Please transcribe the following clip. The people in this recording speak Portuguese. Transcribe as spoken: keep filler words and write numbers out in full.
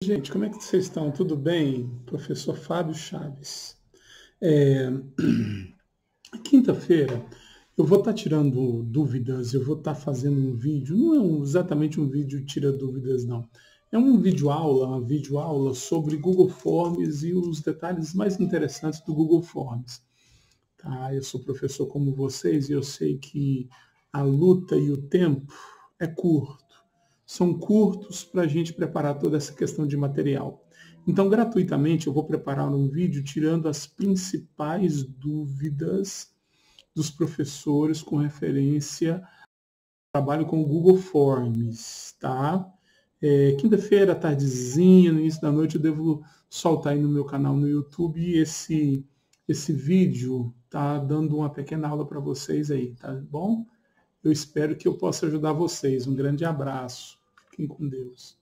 Gente, como é que vocês estão? Tudo bem? Professor Fábio Chaves. É, Quinta-feira eu vou estar tirando dúvidas, eu vou estar fazendo um vídeo, não é um- exatamente um vídeo tira dúvidas, não. É um vídeo aula, uma vídeo aula sobre Google Forms e os detalhes mais interessantes do Google Forms. Tá? Eu sou professor como vocês e eu sei que a luta e o tempo é curto. São curtos para a gente preparar toda essa questão de material. Então, gratuitamente, eu vou preparar um vídeo tirando as principais dúvidas dos professores com referência ao trabalho com o Google Forms, tá? É, quinta-feira, tardezinha, no início da noite, eu devo soltar aí no meu canal no YouTube esse, esse vídeo, tá? Dando uma pequena aula para vocês aí, tá bom? Eu espero que eu possa ajudar vocês. Um grande abraço. Fiquem com Deus.